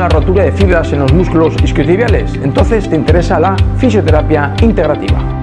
una rotura de fibras en los músculos isquiotibiales, entonces te interesa la fisioterapia integrativa.